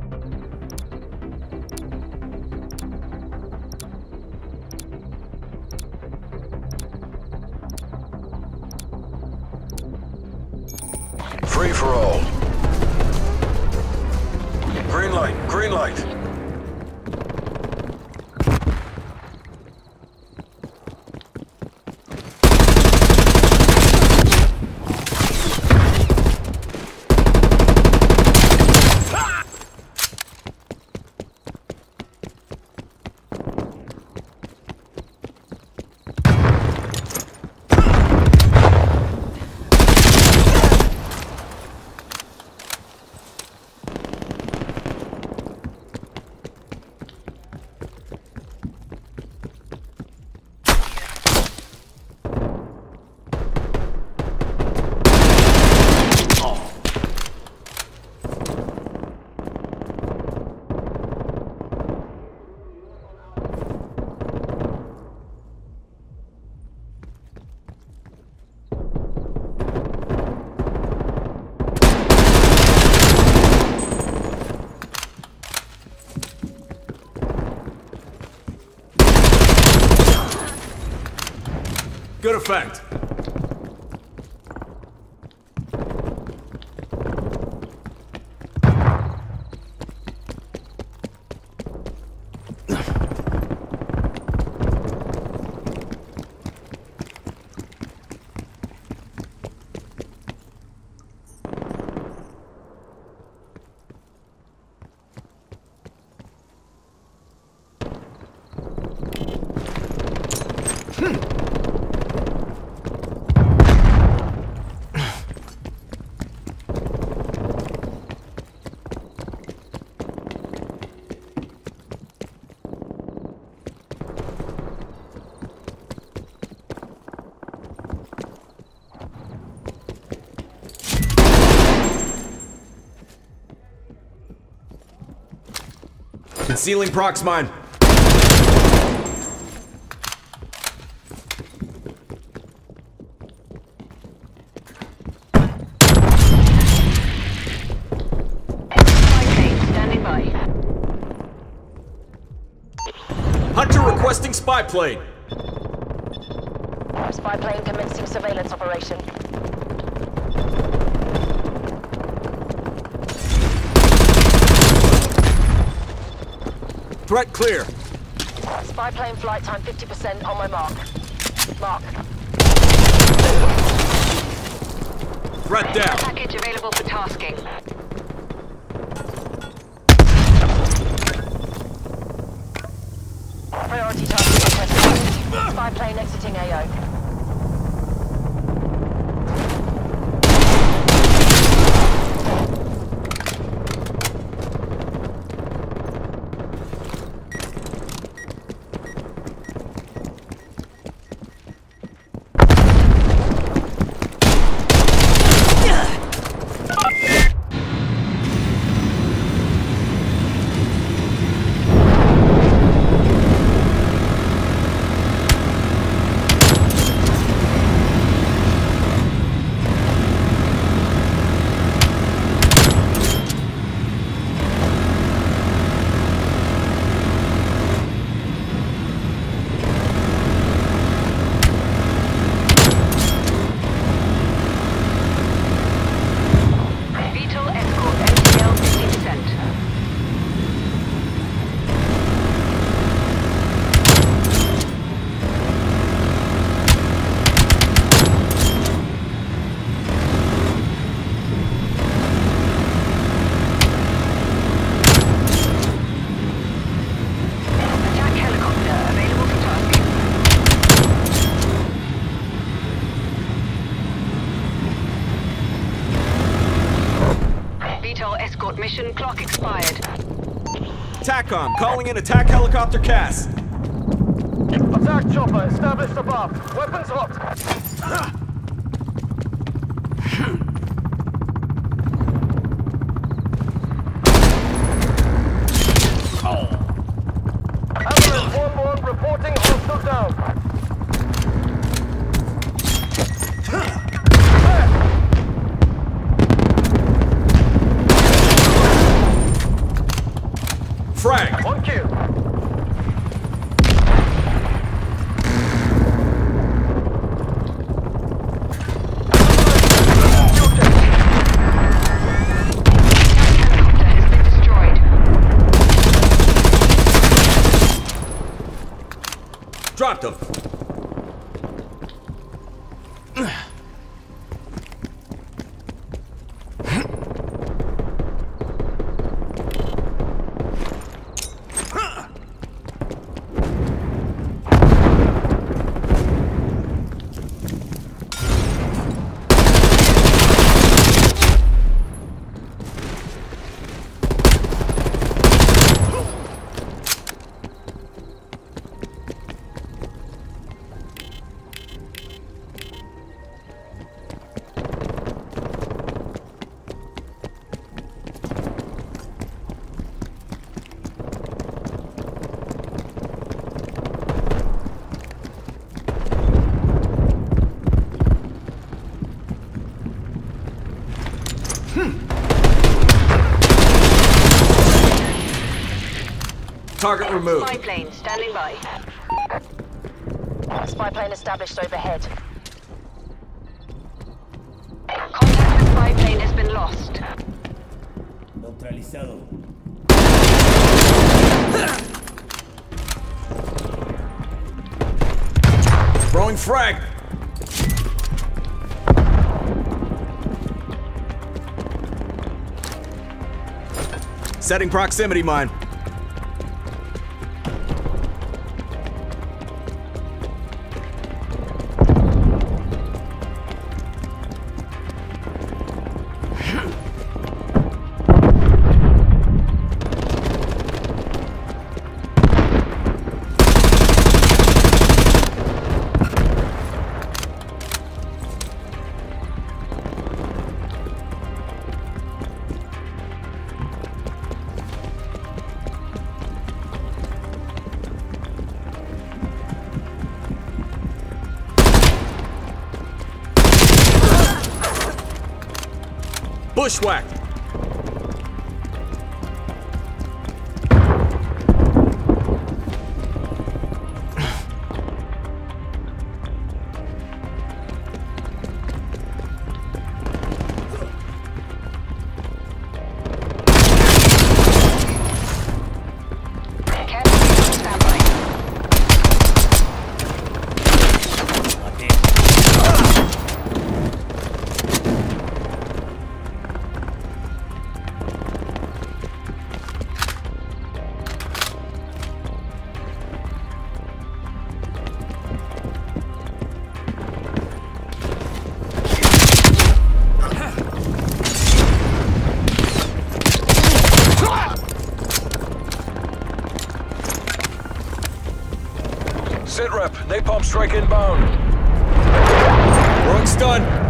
Free for all. Green light, green light. Good effect. Concealing prox mine. Standing by. Hunter requesting spy plane. Spy plane commencing surveillance operation. Threat clear. Spy plane flight time 50% on my mark. Mark. Threat down. Package available for tasking. Priority tasking requested. Spy plane exiting AO. Mission clock expired. TACOM, calling in attack helicopter CAS. Attack chopper established above. Weapons hot. Ambulance 1-1 reporting hostile down. Frag! On cue. Helicopter has been destroyed. Dropped him! Target removed. Spy plane standing by. Spy plane established overhead. Contact with spy plane has been lost. Neutralizado. Throwing frag! Setting proximity mine. Bushwhacked! Sit rep. Napalm strike inbound. Throwing stun!